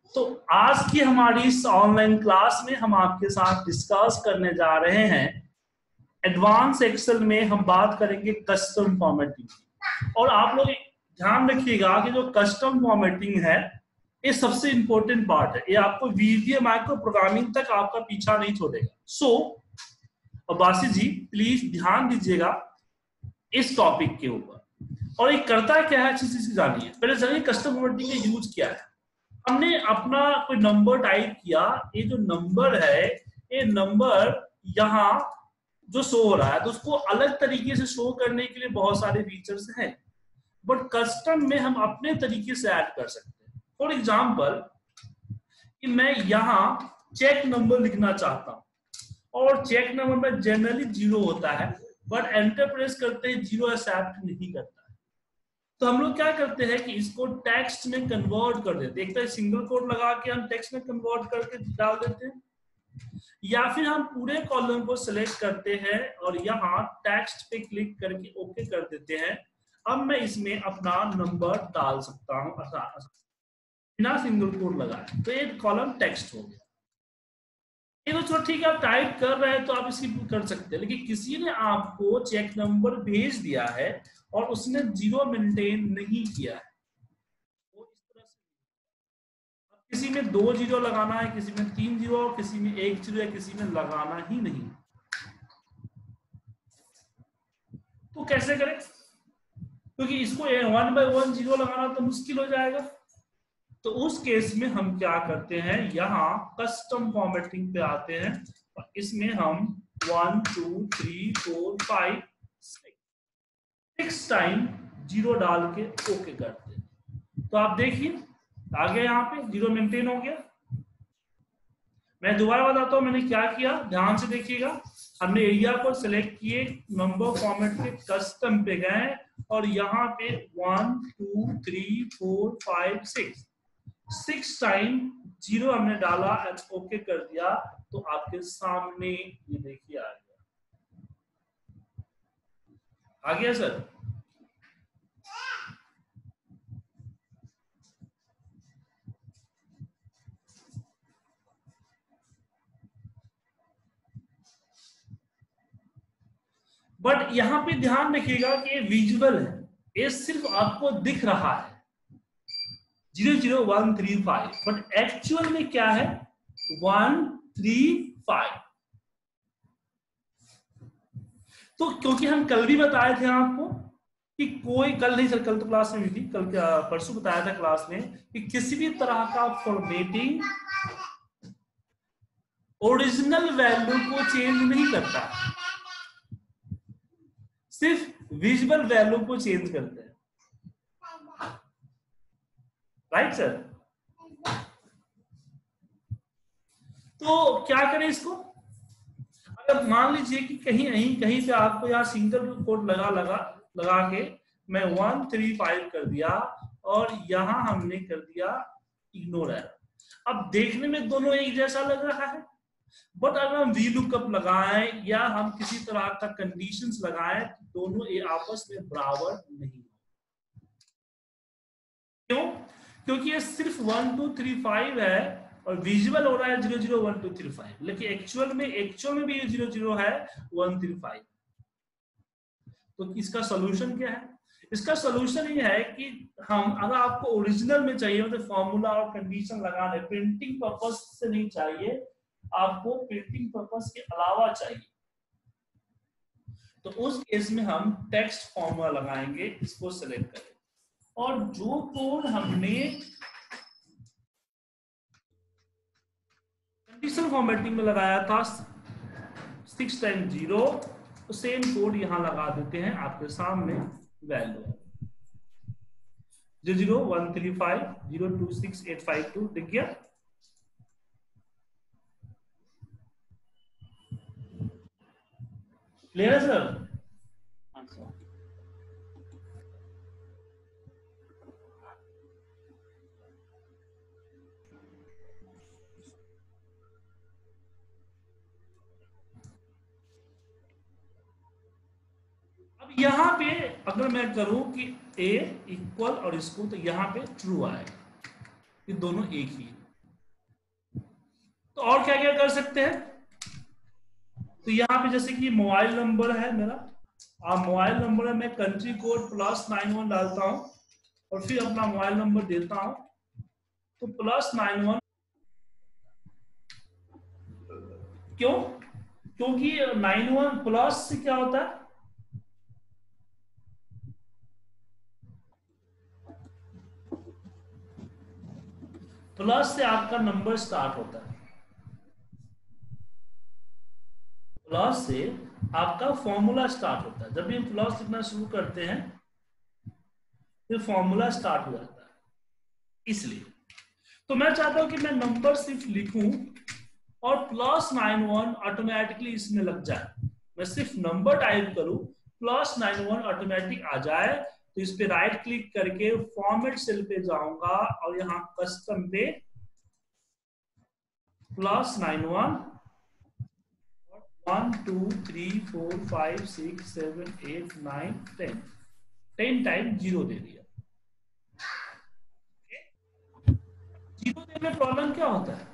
तो आज की हमारी इस ऑनलाइन क्लास में हम आपके साथ डिस्कस करने जा रहे हैं एडवांस एक्सेल में हम बात करेंगे कस्टम फॉर्मेटिंग। और आप लोग ध्यान रखिएगा कि जो कस्टम फॉर्मेटिंग है ये सबसे इंपॉर्टेंट पार्ट है। ये आपको वीवीए माइक्रो प्रोग्रामिंग तक आपका पीछा नहीं छोड़ेगा। सो अब्बासी जी प्लीज ध्यान दीजिएगा इस टॉपिक के ऊपर। और ये करता क्या है अच्छी चीज जानिए। पहले जानिए कस्टम फॉर्मेटिंग का यूज क्या है। हमने अपना कोई नंबर टाइप किया, ये जो नंबर है ये नंबर यहाँ जो शो हो रहा है तो उसको अलग तरीके से शो करने के लिए बहुत सारे फीचर्स हैं, बट कस्टम में हम अपने तरीके से ऐड कर सकते हैं। फॉर एग्जांपल कि मैं यहाँ चेक नंबर लिखना चाहता हूँ और चेक नंबर में जनरली 0 होता है, बट एंटर प्रेस करते ही 0 एक्सेप्ट नहीं करता है। तो हम लोग क्या करते हैं कि इसको टेक्स्ट में कन्वर्ट कर देते हैं। एक तो सिंगल कोट लगा के हम टेक्स्ट में कन्वर्ट करके डाल देते हैं, या फिर हम पूरे कॉलम को सिलेक्ट करते हैं और यहाँ टेक्स्ट पे क्लिक करके ओके कर देते हैं। अब मैं इसमें अपना नंबर डाल सकता हूँ बिना सिंगल कोट लगाए, तो एक कॉलम टेक्स्ट हो गया। ये तो ठीक है, आप टाइप कर रहे हैं तो आप इसकी कर सकते हैं, लेकिन किसी ने आपको चेक नंबर भेज दिया है और उसने 0 मेंटेन नहीं किया है, वो इस तरह से अब किसी में 2 0 लगाना है, किसी में 3 0, किसी में 1 0 या किसी में लगाना ही नहीं। तो कैसे करें, क्योंकि इसको 1 by 1 0 लगाना तो मुश्किल हो जाएगा। तो उस केस में हम क्या करते हैं, यहाँ कस्टम फॉर्मेटिंग पे आते हैं और इसमें हम 1 2 3 4 5 6 टाइम 0 डाल के ओके करते हैं। तो आप देखिए आ गया, यहाँ पे 0 मेंटेन हो गया। मैं दोबारा बताता हूँ मैंने क्या किया, ध्यान से देखिएगा। हमने एरिया को सिलेक्ट किए, नंबर फॉर्मेट के कस्टम पे गए और यहाँ पे 1 2 3 4 5 6 टाइम 0 हमने डाला एंड ओके कर दिया। तो आपके सामने ये देखिए आ गया सर। बट यहाँ पे ध्यान रखिएगा कि ये विजुअल है, ये सिर्फ आपको दिख रहा है 0 0 1 3 5, बट एक्चुअल में क्या है 1 3 5। तो क्योंकि हम कल भी बताए थे आपको कि कोई, कल नहीं सर, कल तो क्लास में भी थी, कल परसों बताया था क्लास में कि किसी भी तरह का फॉर्मेटिंग ओरिजिनल वैल्यू को चेंज नहीं करता, सिर्फ विजुअल वैल्यू को चेंज करते हैं। Right sir. तो क्या करें इसको, अगर मान लीजिए कि कहीं पे आपको यहाँ सिंगल कोड लगा के मैं 1 3 5 कर दिया और यहाँ हमने कर दिया इग्नोर एरर। अब देखने में दोनों एक जैसा लग रहा है, बट अगर हम वी लुकअप लगाएं या हम किसी तरह का कंडीशंस लगाएं तो दोनों ये आपस में बराबर नहीं। क्यों? क्योंकि ये सिर्फ 1 2 3 5 है और विजुअल हो रहा है 0 0 1 2 3 5, लेकिन एक्चुअल में भी 0 0 है 1 3 5। तो इसका सोल्यूशन क्या है? इसका सोल्यूशन ये है कि हम, अगर आपको ओरिजिनल में चाहिए तो फॉर्मूला और कंडीशन लगाने, प्रिंटिंग पर्पस से नहीं चाहिए, आपको प्रिंटिंग पर्पस के अलावा चाहिए, तो उस केस में हम टेक्स्ट फॉर्मूला लगाएंगे। इसको सिलेक्ट करें और जो कोड हमने कंडीशनल फॉर्मेटिंग में लगाया था 6 टाइम 0, तो सेम कोड यहां लगा देते हैं। आपके सामने वैल्यू 0 0 1 3 5 0 2 6 8 5 2 दिख गया। क्लियर है सर? अब यहाँ पे अगर मैं करूं कि a इक्वल और इसको, तो यहाँ पे ट्रू आएगा, ये दोनों एक ही है। तो और क्या क्या कर सकते हैं, तो यहाँ पे जैसे कि मोबाइल नंबर है मेरा, मोबाइल नंबर है, मैं कंट्री कोड +91 डालता हूँ और फिर अपना मोबाइल नंबर देता हूँ, तो +91 क्यों, क्योंकि 91 प्लस से क्या होता है, प्लस से आपका नंबर स्टार्ट होता है, प्लस से आपका फॉर्मूला स्टार्ट होता है। जब भी हम प्लस लिखना शुरू करते हैं फिर फॉर्मूला स्टार्ट हो जाता है, इसलिए तो मैं चाहता हूं कि मैं नंबर सिर्फ लिखूं और +91 ऑटोमेटिकली इसमें लग जाए। मैं सिर्फ नंबर टाइप करूं, +91 ऑटोमेटिक आ जाए, तो इस पे राइट क्लिक करके फॉर्मेट सेल पे जाऊंगा और यहाँ कस्टम पे +91 1 2 3 4 5 6 7 8 9 10 टाइम 0 दे दिया। जीरो देने में प्रॉब्लम क्या होता है,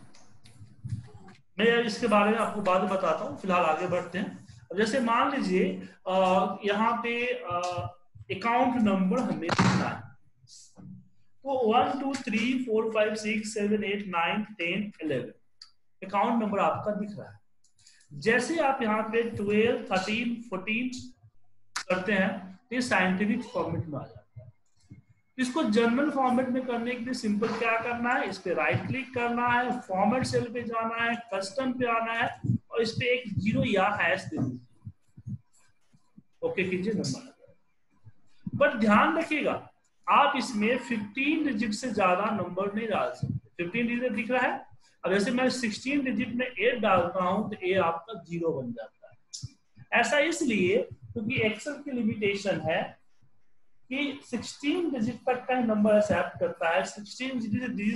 मैं इसके बारे में आपको बाद में बताता हूँ, फिलहाल आगे बढ़ते हैं। अब जैसे मान लीजिए यहाँ पे अकाउंट नंबर हमें लिखना है, तो 1 2 3 4 5 6 7 8 9 10 11 अकाउंट नंबर आपका दिख रहा है। जैसे आप यहाँ पे 12 13 14 करते हैं तो ये साइंटिफिक फॉर्मेट में आ जाता है। इसको जर्नल फॉर्मेट में करने के लिए सिंपल क्या करना है, इस पे राइट क्लिक करना है, फॉर्मेट सेल पे जाना है, कस्टम पे आना है और इस पे एक 0 या हैश दे दीजिए, ओके कीजिए, नंबर। बट ध्यान रखिएगा आप इसमें 15 डिजिट से ज्यादा नंबर नहीं डाल सकते। 15 डिजिट दिख रहा है, अब जैसे मैं 16 डिजिट में 8 डालता हूं तो ए आपका 0 बन जाता है। ऐसा इसलिए क्योंकि एक्सेल की लिमिटेशन है कि 16 डिजिट तक का नंबर एक्सेप्ट करता है। 15 डिजिट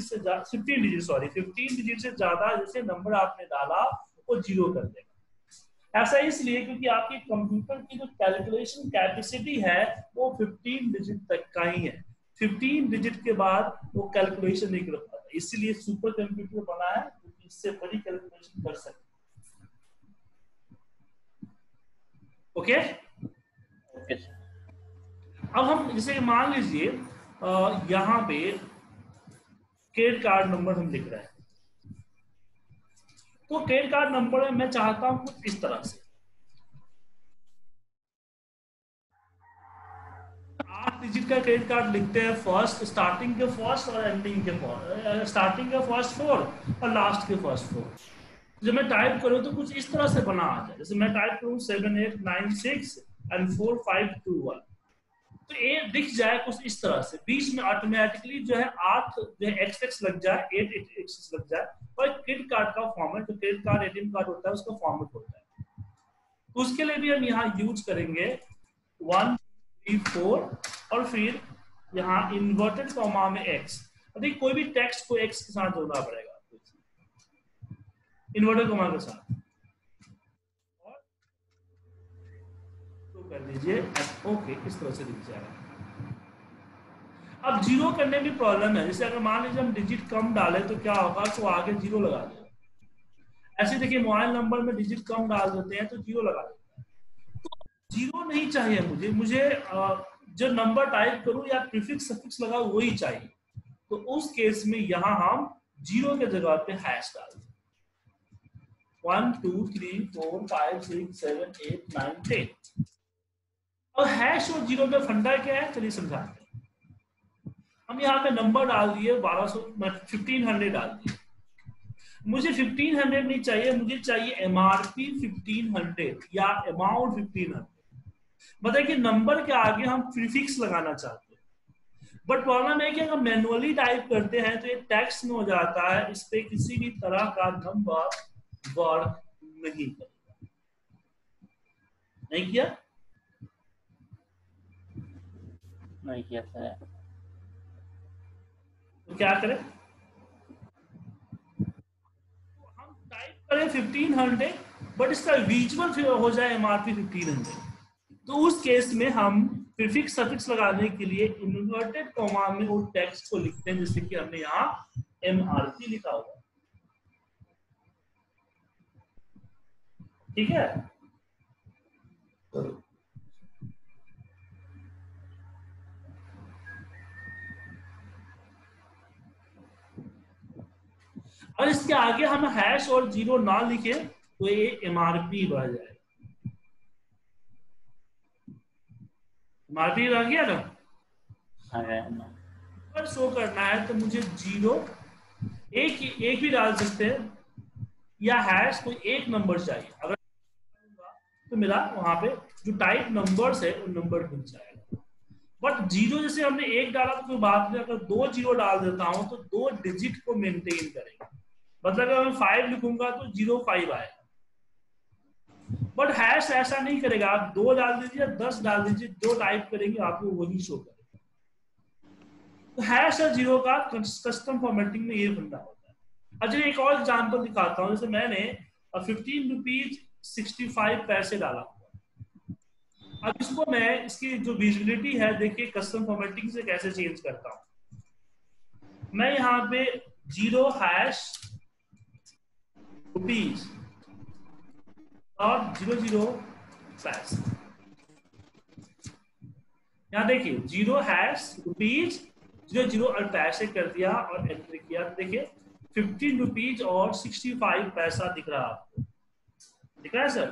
से ज्यादा जैसे नंबर आपने डाला वो 0 कर देगा। ऐसा इसलिए क्योंकि आपकी कंप्यूटर की जो कैलकुलेशन कैपेसिटी है वो 15 डिजिट तक का ही है। 15 डिजिट के बाद वो कैलकुलेशन नहीं कर पाता, इसलिए सुपर कंप्यूटर बना है क्योंकि इससे बड़ी कैलकुलेशन कर सकते। ओके, अब हम जैसे मान लीजिए यहाँ पे क्रेडिट कार्ड नंबर हम लिख रहे हैं, तो क्रेडिट कार्ड नंबर मैं चाहता हूं कुछ इस तरह से 8 डिजिट का क्रेडिट कार्ड लिखते हैं, फर्स्ट स्टार्टिंग के फर्स्ट और एंडिंग के फर्स्ट, स्टार्टिंग के फर्स्ट 4 और लास्ट के फर्स्ट 4। जब मैं टाइप करूं तो कुछ इस तरह से बना आ जाए, जैसे मैं टाइप करूं 7896 एंड 4521, तो ये दिख जाए कुछ इस तरह से। बीच में ऑटोमेटिकली जो है 8 जो है एक्स लग जाए, 8 एक्स लग जाए और क्रेडिट कार्ड का फॉर्मेट, जो क्रेडिट कार्ड एटीएम कार्ड होता है उसका फॉर्मेट होता है। तो उसके लिए भी हम यहाँ यूज करेंगे 1 3 4 और फिर यहाँ इन्वर्टेड कॉमा में एक्स। देखिए कोई भी टेक्स्ट को एक्स के साथ जोड़ना पड़ेगा, इन्वर्टेड कॉमा के साथ, और तो कर दीजिए ओके, इस तरह से दिख जाएगा। अब 0 करने में प्रॉब्लम है, जैसे अगर मान लीजिए हम डिजिट कम डाले तो क्या होगा, तो आगे 0 लगा देगा। ऐसे देखिए मोबाइल नंबर में डिजिट कम डाल देते हैं तो 0 लगा देता है। तो 0 नहीं चाहिए मुझे जो नंबर टाइप करूं या प्रीफिक्स सफिक्स लगा वही चाहिए। तो उस केस में यहां हम 0 के जगह पे हैश डाल दें, 1 2 3 4 5 6 7 8 9 10। और हैश और 0 में फंडा क्या है, चलिए समझाते हैं। हम यहाँ पे नंबर डाल दिए 1500 डाल दिए। मुझे 1500 नहीं चाहिए, मुझे चाहिए एमआरपी 1500 या अमाउंट 1500। बताइए कि नंबर के आगे हम प्रीफिक्स लगाना चाहते हैं, बट प्रॉब्लम है कि अगर मैनुअली टाइप करते हैं तो ये टेक्स्ट में हो जाता है, इस पे किसी भी तरह का नंबर वर्क नहीं करेगा। नहीं किया सर, तो क्या करें, हम टाइप करें 1500 बट इसका विजुअल हो जाए एमआरपी 1500। तो उस केस में हम प्रीफिक्स सफिक्स लगाने के लिए इन्वर्टेड कॉमा में वो टेक्स्ट को लिखते हैं, जैसे कि हमने यहाँ एमआरपी लिखा हुआ। ठीक है। और इसके आगे हम हैश और जीरो ना लिखे तो ये एमआरपी बढ़ जाएगा। एमआरपी रह गया ना, पर शो करना है तो मुझे जीरो एक भी डाल सकते हैं या हैश कोई एक नंबर चाहिए। अगर तो मेरा वहां पे जो टाइप नंबर्स है उन नंबर मिल जाएगा। बट जीरो जैसे हमने एक डाला तो कोई बात नहीं, अगर 2 जीरो डाल देता हूं तो 2 डिजिट को मेंटेन करेगा। मतलब अगर मैं 5 लिखूंगा तो 05 आएगा। बट हैश ऐसा नहीं करेगा, आप 2 डाल दीजिए 10 डाल दीजिए, जो टाइप करेंगे आपको वही शो करेगा। तो हैश और जीरो का कस्टम फॉर्मेटिंग में ये फंडा होता है। अच्छा एक और एग्जांपल दिखाता हूं। जैसे मैंने 15 रुपीज 65 पैसे डाला। अब इसको मैं इसकी जो विजिबिलिटी है देखिए कस्टम फॉर्मेटिंग से कैसे चेंज करता हूं। मैं यहाँ पे जीरो हैश रुपीज और 00 पैसे, यहाँ देखिए जीरो हैश रुपीज 00 और पैसे कर दिया और एंटर किया। देखिए 15 रुपीज और 65 पैसा दिख रहा है आपको, दिख रहा है सर।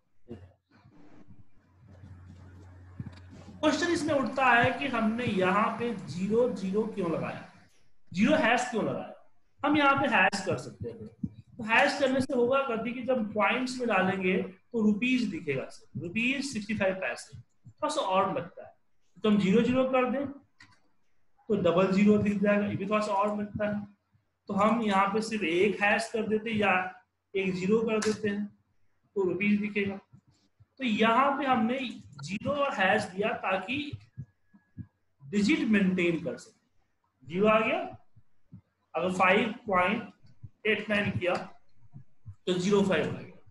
क्वेश्चन इसमें उठता है कि हमने यहाँ पे 00 क्यों लगाया, जीरो हैश क्यों लगाया। हम यहाँ पे हैश कर सकते हैं। तो हैश करने से होगा कभी कि जब पॉइंट्स में डालेंगे तो रुपीज दिखेगा सर, रुपीज 65 पैसे, थोड़ा सा और लगता है। तो हम 00 कर दें तो 00 दिख जाएगा, ये भी थोड़ा सा और लगता है। तो हम यहाँ पे सिर्फ एक हैश कर देते या एक जीरो कर देते हैं तो रुपीज दिखेगा। तो यहाँ पे हमने जीरो और हैश दिया ताकि डिजिट मेंटेन कर सके। जीरो आ गया, अगर 5.89 किया तो 05 आ गया।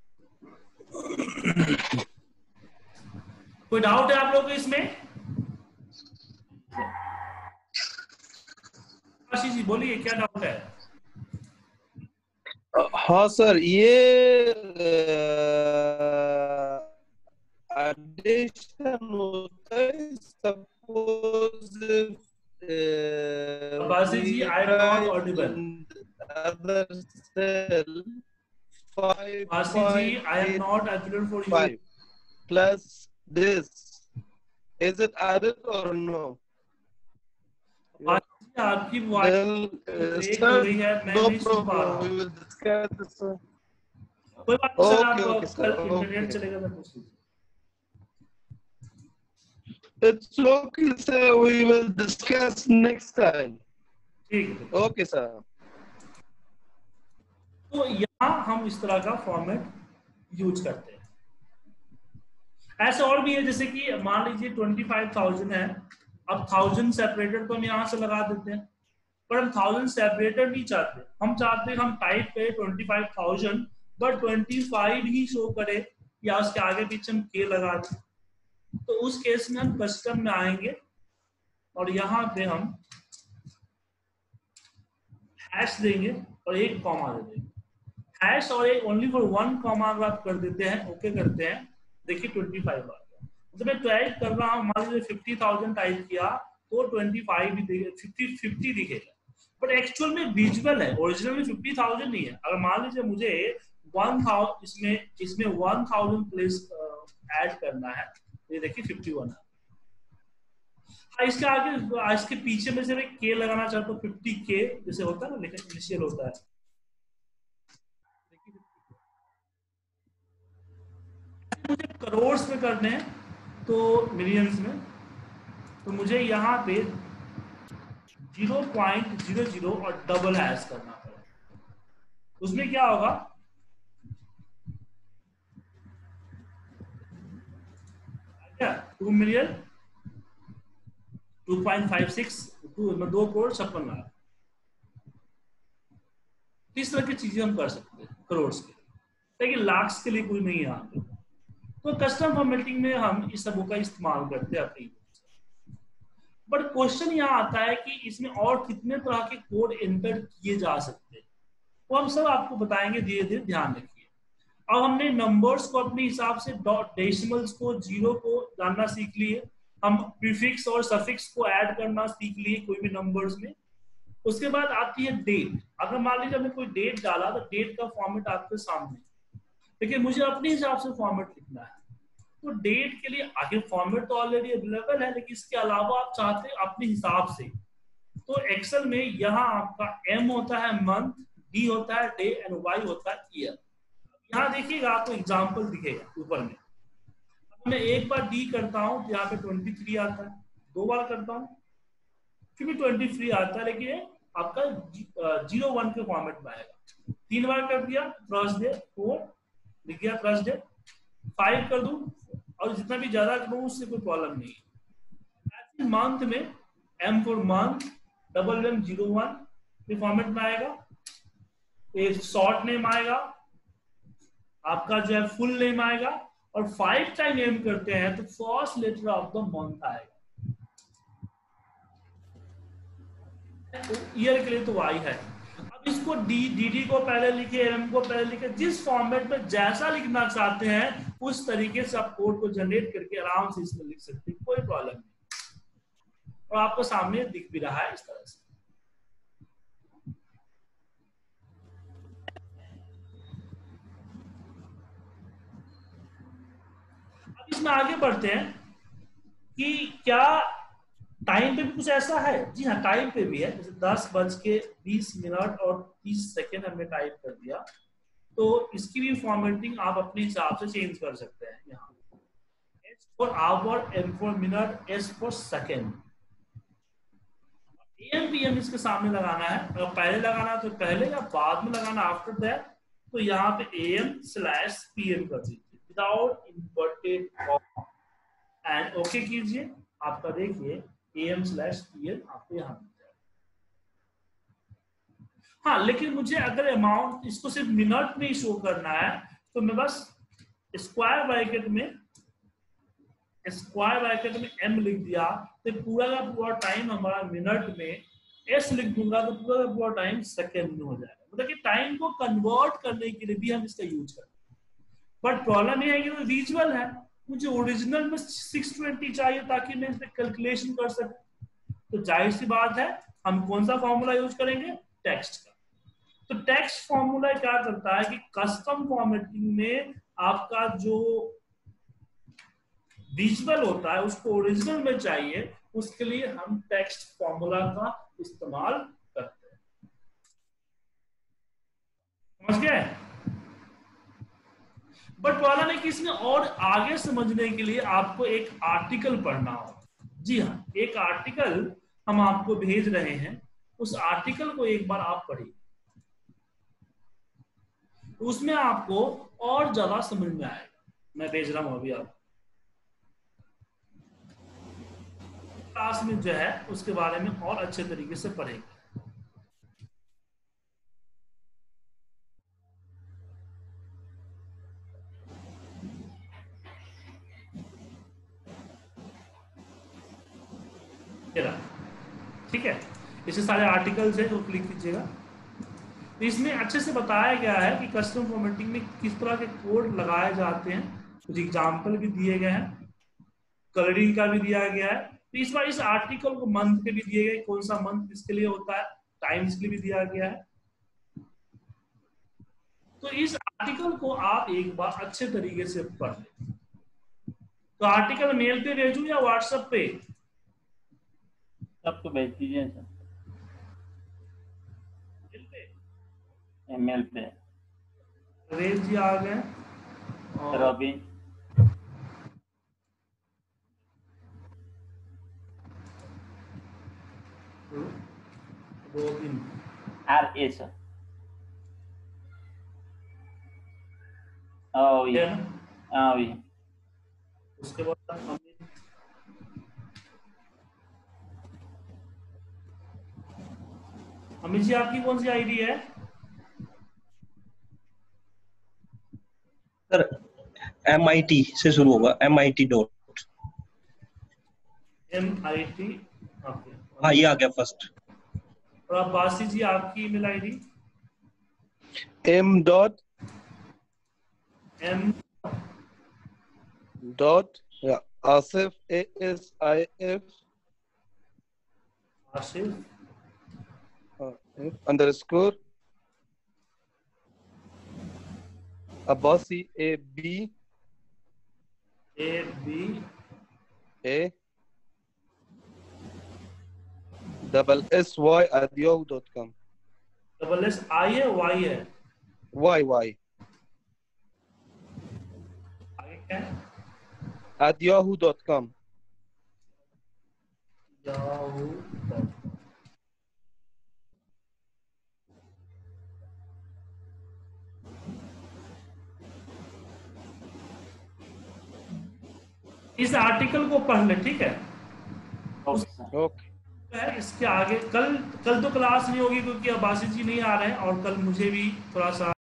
कोई डाउट है आप लोग को इसमें? आशीष जी बोलिए क्या डाउट है? हाँ सर, ये एडिशन होता है suppose Ashish ji I am not audible. other cell Ashish ji I am not audible for you. 5 plus this, is it added or no? आपकी वॉइस ब्रेक हो रही है, मैं नहीं सुन पा रहा हूं। We will discuss this. कोई बात नहीं सर, आप सर, कल इंटरनेट चलेगा तो पूछ लीजिए। It's okay sir, we will discuss next time. ठीक है Okay sir. तो यहाँ हम इस तरह का फॉर्मेट यूज करते हैं। ऐसे और भी है, जैसे कि मान लीजिए 25,000 है, अब 1000 सेपरेटेड तो हम यहाँ से लगा देते हैं, पर हम 1000 सेपरेटेड नहीं चाहते। हम चाहते हैं हम टाइप करें 25,000 बट 25 ही शो करे या उसके आगे पीछे हम के लगा दें। तो उस केस में हम कस्टम में आएंगे और यहाँ पे हम हैश देंगे और एक कॉमा दे देंगे। हैश और एक ओनली फॉर 1 कॉमा अगर आप कर देते हैं, ओके करते हैं, देखिए 25 आ गया। तो मैं टाइप कर रहा हूँ, मान लीजिए 50,000 टाइप किया तो 25 भी दिखेगा, 50 दिखेगा, बट एक्चुअल में विजुअल है, ओरिजिनल में 50,000 नहीं है। अगर मान लीजिए मुझे 1000 इसमें 1000 प्लेस ऐड करना है, ये देखिए 51 है। हाँ, इसके आगे इसके पीछे में से मैं के लगाना चाहता हूँ, 50K जैसे होता है ना, लेकिन इनिशियल होता है। मुझे करोड़ में करने हैं तो मिलियंस में, तो मुझे यहाँ पे 0.00 और डबल हैश करना पड़ेगा। उसमें क्या होगा, क्या 2 मिलियन 2.56 2 करोड़ 56 लाख, इस तरह की चीजें हम कर सकते हैं करोड़ के, लेकिन लाख्स के लिए कोई नहीं है यहाँ पे। तो कस्टम फॉर्मेटिंग में हम इस सबों का इस्तेमाल करते हैं अपनी। बट क्वेश्चन यहाँ आता है कि इसमें और कितने तरह के कोड एंटर किए जा सकते हैं, वो हम सब आपको बताएंगे, धीरे धीरे ध्यान रखिए। अब हमने नंबर्स को अपने हिसाब से डेसिमल्स को, जीरो को जानना सीख लिए, हम प्रीफिक्स और सफिक्स को ऐड करना सीख लिए कोई भी नंबर्स में। उसके बाद आती है डेट। अगर मान लीजिए हमने कोई डेट डाला तो डेट का फॉर्मेट आपके सामने, लेकिन मुझे अपने हिसाब से फॉर्मेट लिखना है। तो डेट के लिए आगे फॉर्मेट तो ऑलरेडी अवेलेबल है, लेकिन इसके अलावा आप चाहते हैं अपने हिसाब से, तो एक्सेल में यहाँ आपका एम होता है मंथ, डी होता है डे एंड वाई होता है ईयर। यहाँ देखिएगा आपको एग्जाम्पल दिखेगा ऊपर में। मैं एक बार डी करता हूँ तो यहाँ पे 23 आता है, 2 बार करता हूँ फिर भी 23 आता है, लेकिन ये आपका 01 के फॉर्मेट में आएगा। 3 बार कर दिया थर्सडे 4 लिख गया, थर्सडे 5 कर दूं और जितना भी ज्यादा करूं उससे कोई प्रॉब्लम नहीं है। मंथ में एम फॉर मंथ MM 01 के फॉर्मेट में आएगा। एक शॉर्ट नेम आएगा, आपका जो है फुल नेम आएगा, और 5 टाइम एम करते हैं तो first letter of the month आएगा। ईयर के लिए तो वाई है। अब इसको डी को पहले लिखे, एम को पहले लिखे, जिस फॉर्मेट में जैसा लिखना चाहते हैं उस तरीके से आप कोड को जनरेट करके आराम से इसमें लिख सकते हैं, कोई प्रॉब्लम नहीं। और आपको सामने दिख भी रहा है इस तरह से। अब इसमें आगे बढ़ते हैं कि क्या टाइम पे भी कुछ ऐसा है। जी हाँ, टाइम पे भी है। जैसे 10:20 और 30 हमने टाइप कर दिया, तो इसकी भी फॉर्मेटिंग आप अपने हिसाब से चेंज कर सकते हैं। यहाँ H for hour, M for minute, S for second. AM PM इसके सामने लगाना है। अगर पहले लगाना तो पहले, या बाद में लगाना आफ्टर दैट, तो यहाँ पे AM/PM कर दीजिए without inverted comma and okay कीजिए। आपका देखिए AM/PM आपको यहाँ मिल जाएगा। हाँ, लेकिन मुझे अगर अमाउंट इसको सिर्फ मिनट में ही शो करना है तो मैं बस स्क्वायर ब्रैकेट में M लिख दिया तो पूरा का पूरा टाइम हमारा मिनट में, S लिख दूंगा तो पूरा का पूरा टाइम सेकेंड में हो जाएगा। मतलब कि टाइम को कन्वर्ट करने के लिए भी हम इसका यूज करते हैं। बट प्रॉब्लम ये है कि वो विजुअल है, मुझे ओरिजिनल में 620 चाहिए ताकि मैं इस पे कैलकुलेशन कर सकूं। तो जाहिर सी बात है हम कौन सा फॉर्मूला यूज करेंगे, टेक्स्ट का। तो टेक्स्ट फॉर्मूला क्या करता है कि कस्टम फॉर्मेटिंग में आपका जो विजुअल होता है उसको ओरिजिनल में चाहिए, उसके लिए हम टेक्स्ट फॉर्मूला का इस्तेमाल करते हैं। समझ गए? बट प्रॉब्लम है कि इसमें और आगे समझने के लिए आपको एक आर्टिकल पढ़ना होगा। जी हाँ, एक आर्टिकल हम आपको भेज रहे हैं, उस आर्टिकल को एक बार आप पढ़िए, उसमें आपको और ज्यादा समझ में आएगा। मैं भेज रहा हूं अभी, आप क्लास में जो है उसके बारे में और अच्छे तरीके से पढ़ेंगे। ठीक है, इसे सारे आर्टिकल्स हैं, वो क्लिक कीजिएगा। तो इसमें अच्छे से बताया गया है कि कस्टम फॉर्मेटिंग में किस तरह के कोड लगाए जाते हैं। कुछ एग्जाम्पल भी दिए गए हैं, कलरिंग का भी दिया गया है। तो इस बार इस आर्टिकल को मंथ के भी दिए गए, कौन सा मंथ इसके लिए होता है, टाइम इसके लिए भी दिया गया है। तो इस आर्टिकल को आप एक बार अच्छे तरीके से पढ़ लें। तो आर्टिकल मेल पे भेजूं या व्हाट्सएप पे? आपको भेज दीजिए सर, मेल पे। रेल जी आ गए, रॉबिन RA सर। उसके बाद अमित जी आपकी कौन सी आईडी है? सर MIT से शुरू होगा, MIT डॉट। MIT, हाँ ये आ गया फर्स्ट। और आप बासी जी आपकी email ID? M dot M dot, yeah, Asif, ASIF, Asif underscore Abbasi, ABASSYA at yahoo.com. Double S I है वाई है YY आगे क्या है at yahoo.com. Yahoo.com। इस आर्टिकल को पढ़ ले, ठीक है। Okay sir. Okay. है इसके आगे कल तो क्लास नहीं होगी क्योंकि अब्बासी जी नहीं आ रहे हैं और कल मुझे भी थोड़ा सा